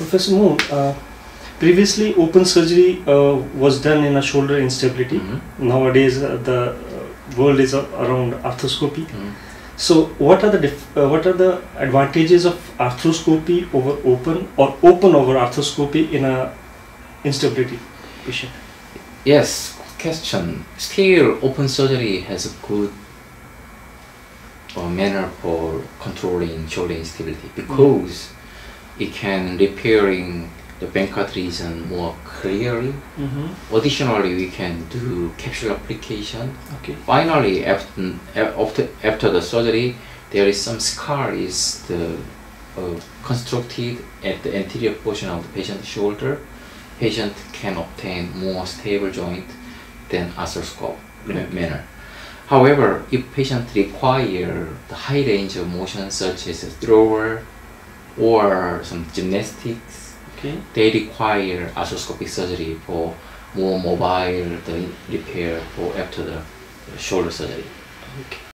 Professor Moon, previously open surgery was done in a shoulder instability. Nowadays the world is around arthroscopy. So what are the advantages of arthroscopy over open, or open over arthroscopy in a instability patient? Yes, good question. Still, open surgery has a good manner for controlling shoulder instability because it can repairing the Bankart region more clearly. Additionally, we can do capsule application. Finally, after the surgery, there is some scar is constructed at the anterior portion of the patient's shoulder. Patient can obtain more stable joint than arthroscope manner. However, if patient require the high range of motion such as a thrower or some gymnastics, they require arthroscopic surgery for more mobile repair for after the shoulder surgery.